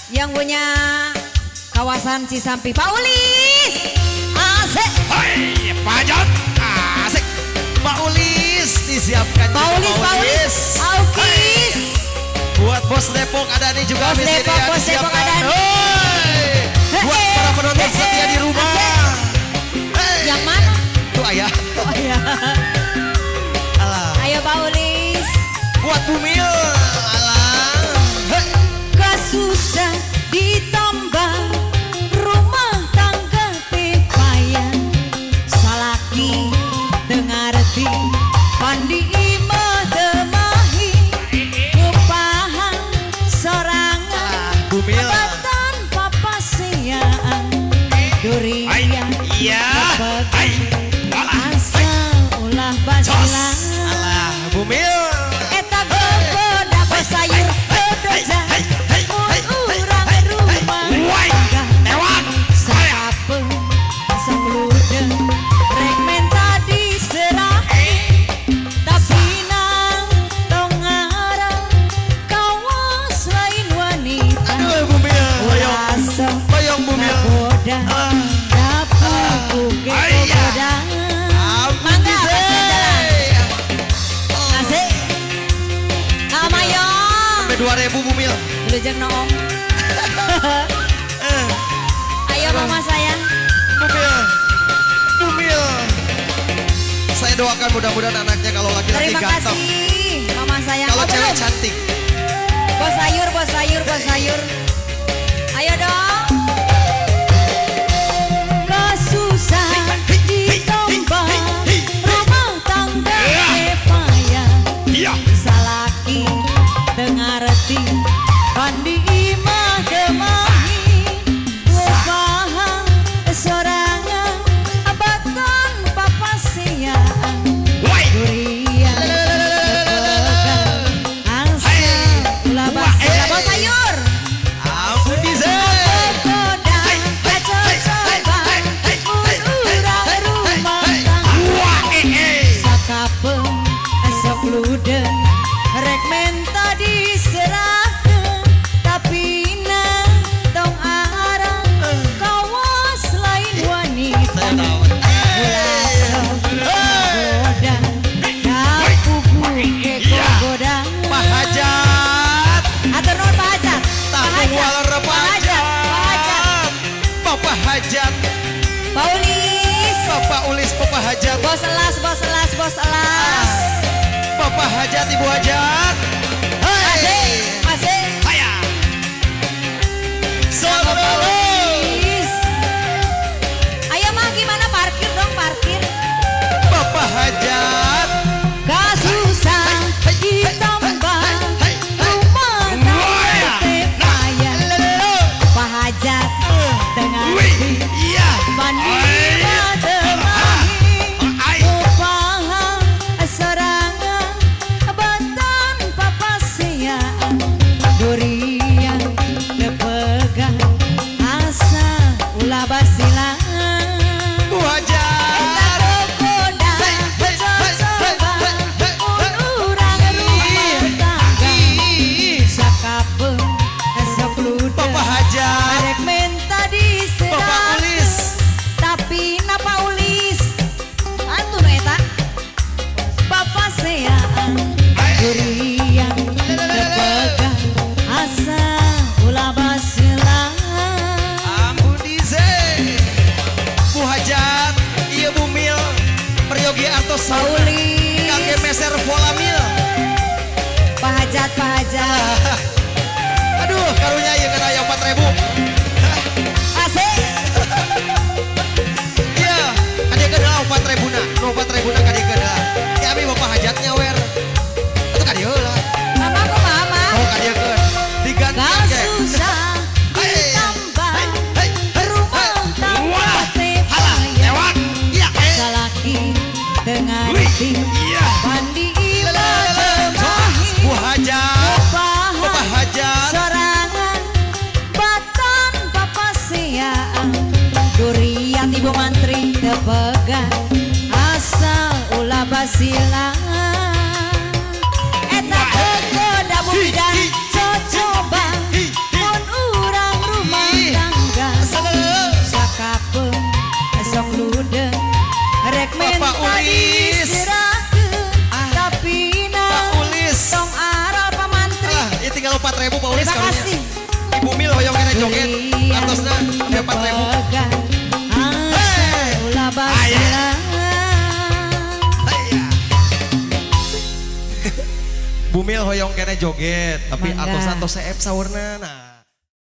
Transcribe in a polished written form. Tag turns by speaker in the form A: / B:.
A: yang punya kawasan Cisampi, Pak Ulis. Asik.
B: Hai, Pajak. Asik. Pak Ulis disiapkan.
A: Pak Ulis. Aukis.
B: Buat Bos Depok ada nih juga.
A: Bos Depok ada nih.
B: Buat para penonton setia di rumah.
A: Yang mana?
B: Tuh ayah.
A: Oh iya. Ayo Pak Ulis.
B: Buat Bumil.
A: Kasusah ditambah rumah tangga tepayan salaki dengarti pandi imah demahi kepahan sorangan abatan papaseyaan durian asal ulah basilan
B: Bumil
A: eta gogoda sayur dodoja
B: Bumil
A: Lujeng noong. Ayo mama sayang.
B: Bumil. Saya doakan mudah-mudahan anaknya kalau laki-laki
A: terima
B: ganteng.
A: Kasih mama sayang.
B: Kalau cewek cantik.
A: Bos sayur. Ayo dong. Kesusah ditambah rumah tangga payah salaki dengarti pandi imah demahi kepahan sorangan abatan papaseyaan durian kepegang angsa ulah basilan bos sayur
B: ampun dizen
A: goda kacocoban urang rumah tangga sakapeng esok ludeun rek menta diserahkeun tapi na tong arang kawas lain wanita ulah sok goda kapugu ke goda
B: Pak Hajat
A: atur nuhun Pak Hajat
B: Pak Hajat Bapak Hajat
A: Pak Ulis
B: Bapak Ulis Bapak Hajat
A: bos elas
B: Bapak Hajat Ibu Hajat.
A: Asik.
B: Haya. Selamat.
A: Ayo mah gimana parkir dong parkir.
B: Bapak Hajat.
A: Kasusah ditambah rumah tangga tepayan Pak Hajat dengan mandi demahi kepahan sorangan abatan papaseyaan durian kepegang asa ulah basilan
B: Bu Hajat.
A: goda cocoban urang rumah tangga sakapeng esok ludeun
B: Bapak Hajat.
A: arek menta
B: Bapak
A: diserah
B: Ulis.
A: tapi napa Ulis atuh nu eta papaseyaan durian kepegang asa ulah basilan
B: Ampun dizen. Bu Hajat. Iya Bumil. Peryogi Artos
A: Pak Ulis
B: Kakek Meser Volamil.
A: Pak Hajat
B: Aduh karunya ya kena yang 4.000.
A: asik
B: Iya, kadia kedah 4.000 na. 4.000 na kadia kedah. Ya abi Bapak Hajatnya wer. Itu kadia heula.
A: mama kok mama
B: Oh kadia keun. Diganti
A: kasusah ditambah rumah tangga tepayan salaki dengarti pandi imah demahi
B: Bu Hajat.
A: kepahan
B: Bapak Hajat.
A: sorangan batan papaseyaan durian ibu mantri kepegang asal ulah basilan eta goda bumidan cocoba mun urang
B: Bumil hoyong kena joget. Atosna ada 4.000. Bumil hoyong kena joget, tapi atos-atos seep saurna. Nah.